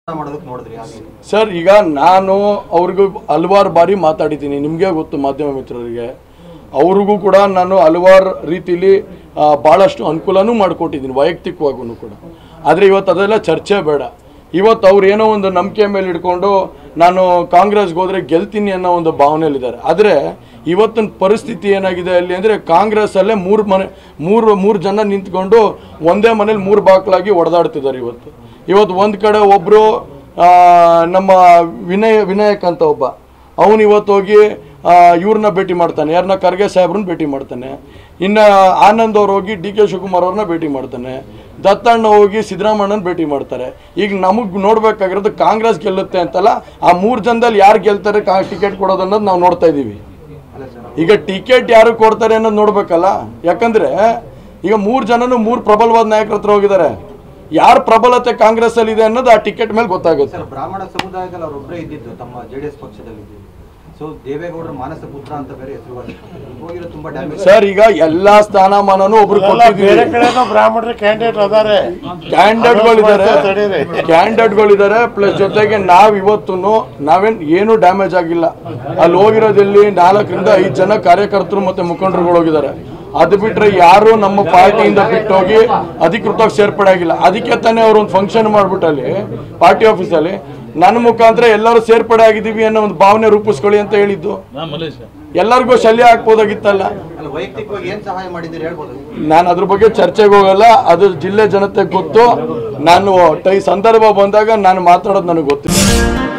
Sir ಈಗ ನಾನು ಅವ್ರಿಗೂ ಹಲವಾರು ಬಾರಿ ಮಾತಾಡಿದ್ದೀನಿ, ನಿಮಗೆ ಗೊತ್ತು ಮಾಧ್ಯಮ ಮಿತ್ರರಿಗೆ, ಅವ್ರಿಗೂ ಕೂಡ ನಾನು ಹಲವಾರು ರೀತಿಲಿ ಭಾಳಷ್ಟು ಅನುಕೂಲನೂ ಮಾಡಿಕೊಟ್ಟಿದ್ದೀನಿ ವೈಯಕ್ತಿಕವಾಗೂ ಕೂಡ. ಆದರೆ ಇವತ್ತು ಅದೆಲ್ಲ ಚರ್ಚೆ ಬೇಡ. ಇವತ್ತು ಅವ್ರು ಏನೋ ಒಂದು ನಂಬಿಕೆ ಮೇಲೆ ಇಟ್ಕೊಂಡು ನಾನು ಕಾಂಗ್ರೆಸ್ಗೆ ಹೋದರೆ ಗೆಲ್ತೀನಿ ಅನ್ನೋ ಒಂದು ಭಾವನೆಯಲ್ಲಿದ್ದಾರೆ. ಆದರೆ ಇವತ್ತಿನ ಪರಿಸ್ಥಿತಿ ಏನಾಗಿದೆ ಅಲ್ಲಿ ಅಂದರೆ ಕಾಂಗ್ರೆಸ್ಸಲ್ಲೇ ಮೂರು ಜನ ನಿಂತ್ಕೊಂಡು ಒಂದೇ ಮನೇಲಿ 3 ಬಾಕ್ಲಾಗಿ ಹೊಡೆದಾಡ್ತಿದ್ದಾರೆ. ಇವತ್ತು ಒಂದು ಕಡೆ ಒಬ್ಬರು ನಮ್ಮ ವಿನಾಯಕ್ ಅಂತ ಒಬ್ಬ ಅವನು ಇವತ್ತು ಹೋಗಿ ಇವ್ರನ್ನ ಭೇಟಿ ಮಾಡ್ತಾನೆ, ಯಾರನ್ನ ಖರ್ಗೆ ಸಾಹೇಬ್ರನ್ನ ಭೇಟಿ ಮಾಡ್ತಾನೆ. ಇನ್ನು ಆನಂದ್ ಅವ್ರು ಹೋಗಿ ಡಿ ಕೆ ಶಿವಕುಮಾರ್ ಅವ್ರನ್ನ ಭೇಟಿ ಮಾಡ್ತಾನೆ. ದತ್ತಣ್ಣ ಹೋಗಿ ಸಿದ್ದರಾಮಣ್ಣನ ಭೇಟಿ ಮಾಡ್ತಾರೆ. ಈಗ ನಮಗೆ ನೋಡ್ಬೇಕಾಗಿರೋದು ಕಾಂಗ್ರೆಸ್ ಗೆಲ್ಲುತ್ತೆ ಅಂತಲ್ಲ, ಆ 3 ಜನದಲ್ಲಿ ಯಾರು ಗೆಲ್ತಾರೆ ಟಿಕೆಟ್ ಕೊಡೋದು ಅನ್ನೋದು ನಾವು ನೋಡ್ತಾ ಇದ್ದೀವಿ. ಈಗ ಟಿಕೆಟ್ ಯಾರು ಕೊಡ್ತಾರೆ ಅನ್ನೋದು ನೋಡ್ಬೇಕಲ್ಲ. ಯಾಕಂದ್ರೆ ಈಗ 3 ಜನನು 3 ಪ್ರಬಲವಾದ ನಾಯಕರ ಹತ್ರ ಹೋಗಿದ್ದಾರೆ. ಯಾರ ಪ್ರಬಲತೆ ಕಾಂಗ್ರೆಸ್ ಅಲ್ಲಿ ಇದೆ ಅನ್ನೋದು ಆ ಟಿಕೆಟ್ ಮೇಲೆ ಗೊತ್ತಾಗುತ್ತೆ. ಬ್ರಾಹ್ಮಣ ಸಮುದಾಯದಲ್ಲಿ ಅವರೊಬ್ಬರೇ ಇದ್ದಿದ್ದು ತಮ್ಮ ಜೆಡಿಎಸ್ ಪಕ್ಷದಲ್ಲಿ. ಸೊ ದೇವೇಗೌಡರ ಮಾನಸ ಪುತ್ರ ಅಂತ ಬೇರೆ ಹೆಸರು ತುಂಬಾ ಡ್ಯಾಮೇಜ್ ಸರ್. ಈಗ ಎಲ್ಲಾ ಸ್ಥಾನಮಾನನು ಒಬ್ರು ಕ್ಯಾಂಡಿಡೇಟ್ಗಳಿದ್ದಾರೆ. ಪ್ಲಸ್ ಜೊತೆಗೆ ನಾವೇನ್ ಏನು ಡ್ಯಾಮೇಜ್ ಆಗಿಲ್ಲ. ಅಲ್ಲಿ ಹೋಗಿರೋದಲ್ಲಿ 4 ರಿಂದ 5 ಜನ ಕಾರ್ಯಕರ್ತರು ಮತ್ತೆ ಮುಖಂಡರುಗಳು ಹೋಗಿದ್ದಾರೆ. ಅದು ಬಿಟ್ರೆ ಯಾರು ನಮ್ಮ ಪಾರ್ಟಿಯಿಂದ ಬಿಟ್ಟು ಹೋಗಿ ಅಧಿಕೃತವಾಗಿ ಸೇರ್ಪಡೆ ಆಗಿಲ್ಲ. ಅದಕ್ಕೆ ತಾನೇ ಅವರು ಒಂದು ಫಂಕ್ಷನ್ ಮಾಡ್ಬಿಟ್ಟು ಅಲ್ಲಿ ಪಾರ್ಟಿ ಆಫೀಸಲ್ಲಿ ನನ್ನ ಮುಖಾಂತರ ಎಲ್ಲರೂ ಸೇರ್ಪಡೆ ಆಗಿದ್ದೀವಿ ಅನ್ನೋ ಒಂದು ಭಾವನೆ ರೂಪಿಸ್ಕೊಳ್ಳಿ ಅಂತ ಹೇಳಿದ್ದು. ಎಲ್ಲರಿಗೂ ಶಲ್ಯ ಹಾಕ್ಬೋದಾಗಿತ್ತಲ್ಲ. ನಾನು ಅದ್ರ ಬಗ್ಗೆ ಚರ್ಚೆಗೆ ಹೋಗಲ್ಲ, ಅದು ಜಿಲ್ಲೆ ಜನತೆಗೆ ಗೊತ್ತು. ನಾನು ಸಂದರ್ಭ ಬಂದಾಗ ನಾನು ಮಾತಾಡೋದು ನನಗೆ ಗೊತ್ತಿಲ್ಲ.